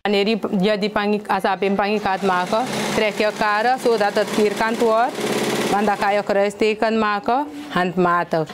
Wanneer je die asapim gaat maken, trek je elkaar zodat het vierkant wordt. Want dan ga je kruisteken maken, handmatig.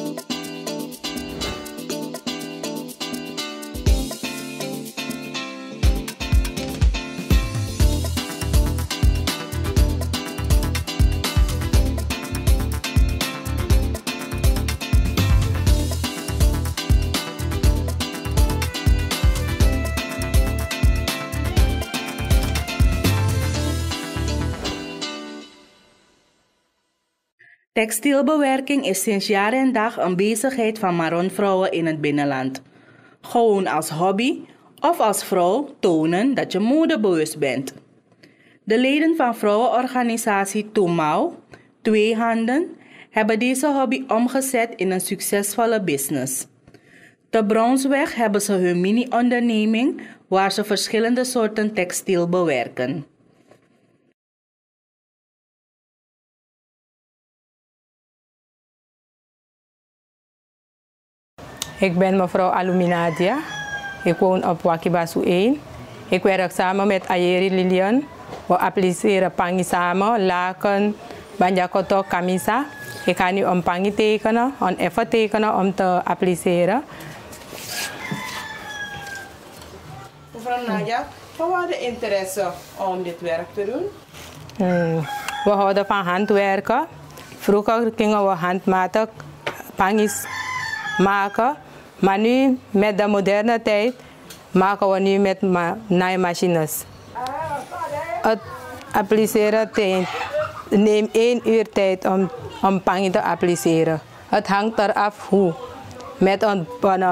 Textielbewerking is sinds jaar en dag een bezigheid van Maron-vrouwen in het binnenland. Gewoon als hobby of als vrouw tonen dat je modebewust bent. De leden van vrouwenorganisatie Toemau, Twee Handen, hebben deze hobby omgezet in een succesvolle business. Te Brownsweg hebben ze hun mini-onderneming waar ze verschillende soorten textiel bewerken. Ik ben mevrouw Aluminadia. Ik woon op Wakibasu 1. Ik werk samen met Ayeri Lilian. We appliceren pangi samen, laken, banjakoto, kamisa. Ik ga nu een pangi tekenen, een effe tekenen om te appliceren. Mevrouw Nadia, wat was de interesse om dit werk te doen? We houden van handwerken. Vroeger gingen we handmatig pangis maken. Maar nu, met de moderne tijd, maken we nu met naaimachines. Het appliceren neemt 1 uur tijd om pangi te appliceren. Het hangt eraf hoe. Met een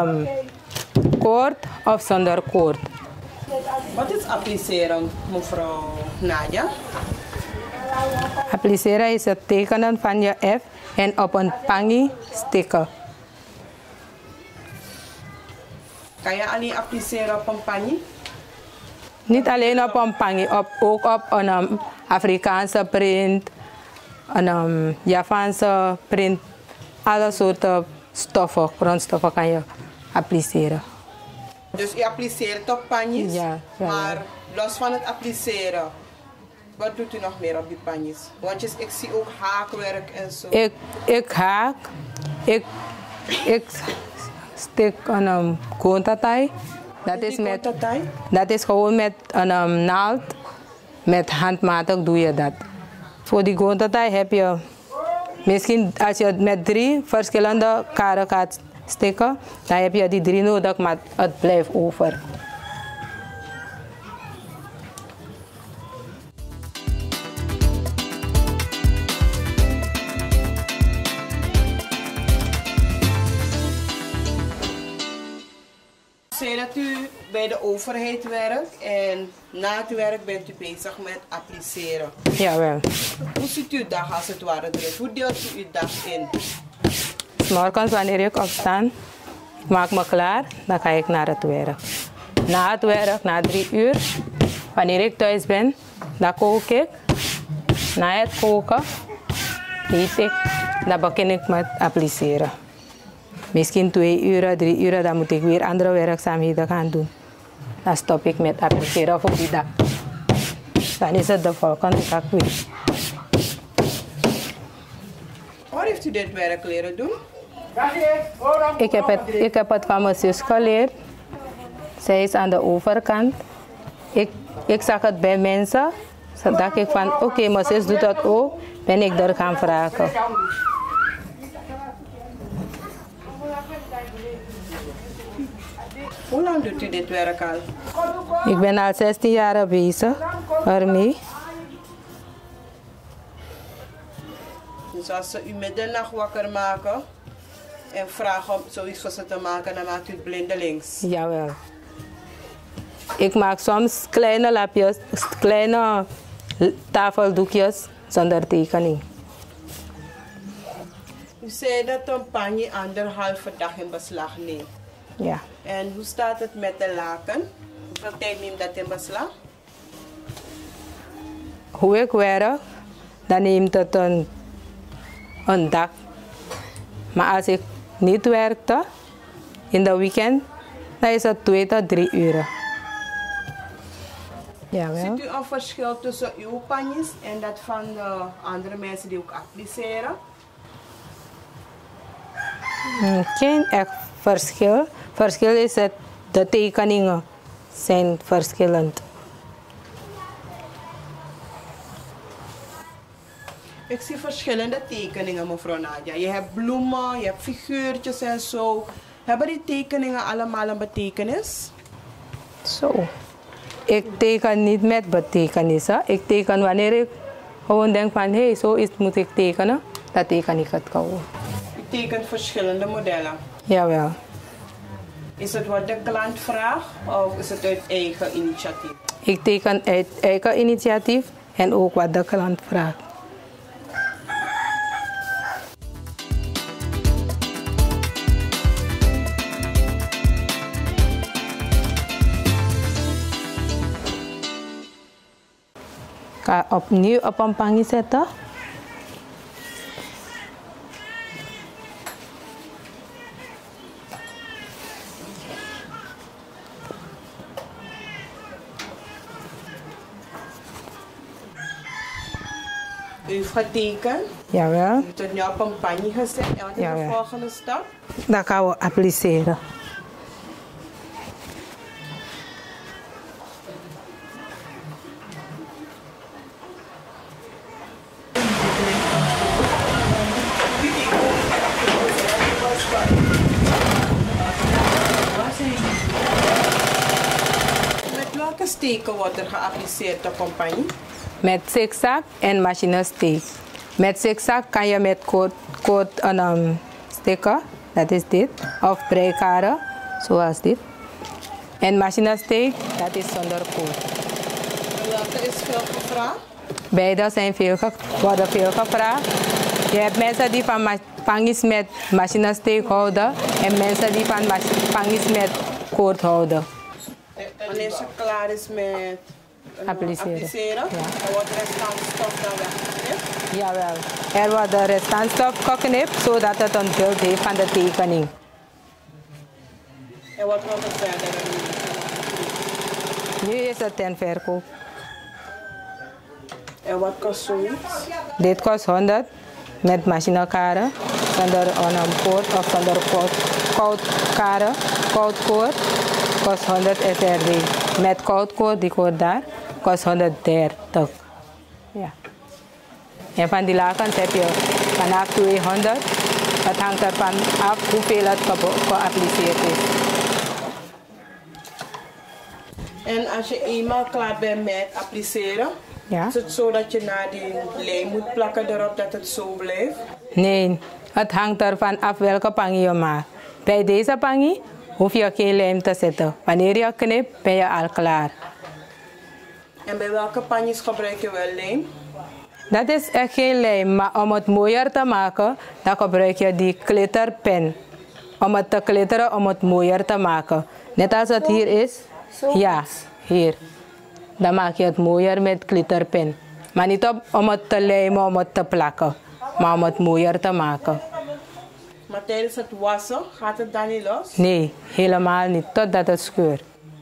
koord of zonder koord. Wat is appliceren, mevrouw Nadia? Appliceren is het tekenen van je F en op een pangi stikken. Kan je alleen appliceren op een pangi? Niet alleen op een pangi, ook op een Afrikaanse print, een Javaanse print. Alle soorten stoffen, grondstoffen kan je appliceren. Dus je appliceert op panjes, ja, maar los van het appliceren, wat doet u nog meer op die panjes? Want ik zie ook haakwerk en zo. Ik haak, ik stik een kontatai. Dat is gewoon met een naald, met handmatig doe je dat. Voor die kontatai heb je, misschien als je met 3 verschillende karen gaat stikken, dan heb je die 3 nodig, maar het blijft over. Zei dat u bij de overheid werkt en na het werk bent u bezig met appliceren. Jawel. Hoe ziet uw dag als het ware eruit? Hoe deelt u uw dag in? 's Morgens wanneer ik opsta, ik maak me klaar, dan ga ik naar het werk. Na het werk, na 3 uur, wanneer ik thuis ben, dan kook ik. Na het koken, eet ik, dan begin ik met appliceren. Misschien 2 uur, 3 uur, dan moet ik weer andere werkzaamheden gaan doen. Dan stop ik met appliceren voor die dag. Dan is het de volgende dag weer. Waar heeft u dit werk leren doen? Ik heb het van mijn zus geleerd. Zij is aan de overkant. Ik zag het bij mensen. Toen dacht ik van oké, mijn zus doet dat ook. Ben ik er gaan vragen. Hoe lang doet u dit werk al? Ik ben al 16 jaar bezig ermee. Dus als ze u middernacht wakker maken en vragen om zoiets voor ze te maken, dan maakt u het blindelings. Jawel. Ik maak soms kleine lapjes, kleine tafeldoekjes zonder tekening. U zei dat een panje 1,5 dag in beslag neemt. Ja. En hoe staat het met de laken? Hoeveel tijd neemt dat in beslag? Hoe ik werk, dan neemt het een dag. Maar als ik niet werkte, in de weekend, dan is het 2 tot 3 uur. Jawel. Ziet u een verschil tussen uw panjes en dat van de andere mensen die ook appliceren? Geen echt verschil. Verschil is dat de tekeningen zijn verschillend. Ik zie verschillende tekeningen, mevrouw Nadia. Je hebt bloemen, je hebt figuurtjes en zo. Hebben die tekeningen allemaal een betekenis? Zo. Ik teken niet met betekenis. Hè. Ik teken wanneer ik gewoon denk van hé, zo is, moet ik tekenen. Dan teken ik het gewoon. U tekent verschillende modellen. Jawel. Is het wat de klant vraagt of is het uit eigen initiatief? Ik teken uit eigen initiatief en ook wat de klant vraagt. Ik ga opnieuw op een pangje zetten. U heeft getekend. Jawel. U heeft het nu op een panje gezet. En wat is de Jawel. volgende stap? Dat gaan we appliceren. Met welke steken wordt er geappliceerd op een panje? Met zigzag en machinesteek. Met zigzag kan je met koord steken, dat is dit, of breikaren, zoals dit. En machinesteek, dat is zonder koord. En welke is veel gevraagd? Beide zijn worden veel gevraagd. Je hebt mensen die van pangis met machinesteek houden en mensen die van pangis met koord houden. Wanneer ze klaar is met Appliceren. dan wordt de restantstof dan weggeknipt. Jawel. Er wordt de restantstof geknipt zodat het een beeld heeft van de tekening. En wat wordt er verder? Nu is het ten verkoop. En wat kost zoiets? Dit kost 100 met machinekaren, zonder een koord of zonder koudkaren. Koudkoord kost 100 SRD. Met koudkoord, die koord daar, kost 130. Ja. En van die lakens heb je vanaf 200. Het hangt ervan af hoeveel het geappliceerd is. En als je eenmaal klaar bent met appliceren, Ja? is het zo dat je na die lijm moet plakken erop dat het zo blijft? Nee, het hangt ervan af welke pangje je maakt. Bij deze pangje hoef je geen lijm te zetten. Wanneer je knipt, ben je al klaar. En bij welke panjes gebruik je wel lijm? Dat is echt geen lijm, maar om het mooier te maken, dan gebruik je die glitterpen. Om het te glitteren, om het mooier te maken. Net als het hier is. Ja, hier. Dan maak je het mooier met glitterpen. Maar niet om het te lijmen, om het te plakken. Maar om het mooier te maken. Maar tijdens het wassen gaat het dan niet los? Nee, helemaal niet, totdat het scheurt.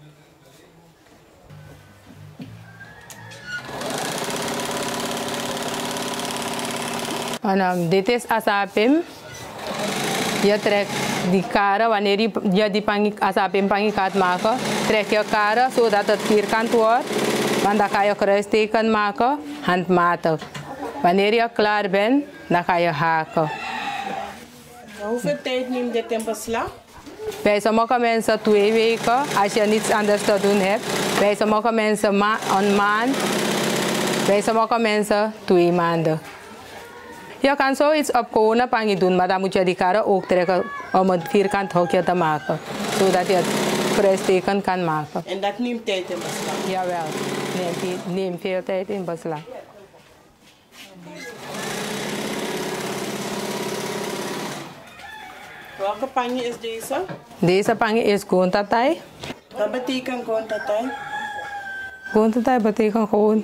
En, dit is asapim. Je trekt die karen, wanneer je die asapim pangi gaat maken, trek je karen zodat het vierkant wordt. Want dan ga je kruisteken maken, handmatig. Wanneer je klaar bent, dan ga je haken. Hoeveel tijd neemt dit in beslag? Bij sommige mensen 2 weken, als je niets anders te doen hebt. Bij sommige mensen een maand. Bij sommige mensen 2 maanden. Je kan zoiets op gewone pangi doen, maar dan moet je die karen ook trekken om het vierkant hokje te maken. Zodat je het kruisteken kan maken. En dat neemt tijd in beslag? Jawel, neemt veel tijd in beslag. Welke panje is deze? Deze pangi is gontatai. Wat betekent gontatai? Gontatai betekent gewoon...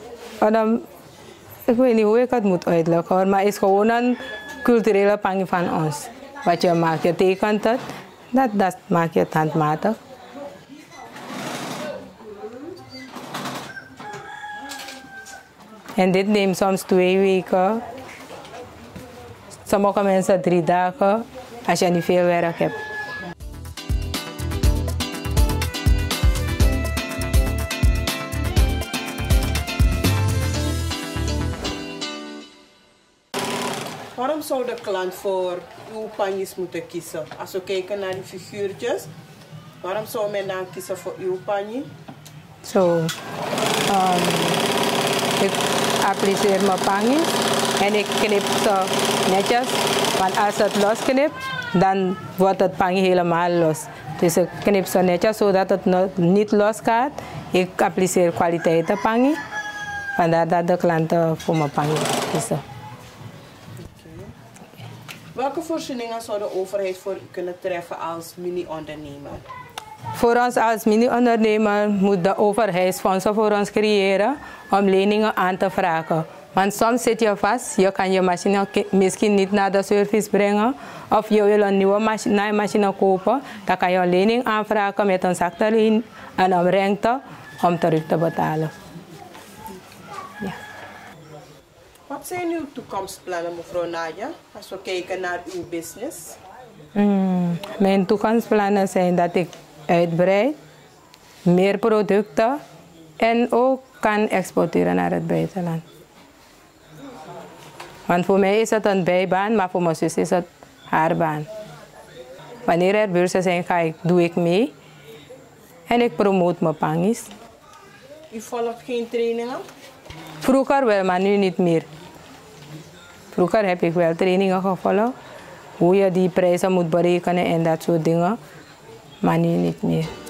Ik weet niet hoe ik het moet uitleggen, maar het is gewoon een culturele pangi van ons. Wat je maakt, je tekent het, dat maak je het handmatig. En dit neemt soms 2 weken. Sommige mensen 3 dagen als je niet veel werk hebt. Waarom zou de klant voor uw panjes moeten kiezen? Als we kijken naar die figuurtjes, waarom zou men dan kiezen voor uw panje? Ik appliceer mijn panjes en ik knip ze netjes. Want als het losknipt, dan wordt het panje helemaal los. Dus ik knip ze netjes zodat het niet los gaat. Ik appliceer kwaliteit panje. Vandaar dat de klanten voor mijn panje kiezen. Welke voorzieningen zou de overheid voor u kunnen treffen als mini-ondernemer? Voor ons als mini-ondernemer moet de overheid fondsen voor ons creëren om leningen aan te vragen. Want soms zit je vast, je kan je machine misschien niet naar de service brengen of je wil een nieuwe naaimachine kopen. Dan kan je een lening aanvragen met een zakte en een rente om terug te betalen. Ja. Wat zijn uw toekomstplannen, mevrouw Nadia, als we kijken naar uw business? Mijn toekomstplannen zijn dat ik uitbreid, meer producten en ook kan exporteren naar het buitenland. Want voor mij is het een bijbaan, maar voor mijn zus is het haar baan. Wanneer er beurzen zijn, doe ik mee en ik promote mijn panjes. U volgt geen trainingen? Vroeger wel, maar nu niet meer. Vroeger heb ik wel trainingen gevolgd, hoe je die prijzen moet berekenen en dat soort dingen, maar nu niet meer.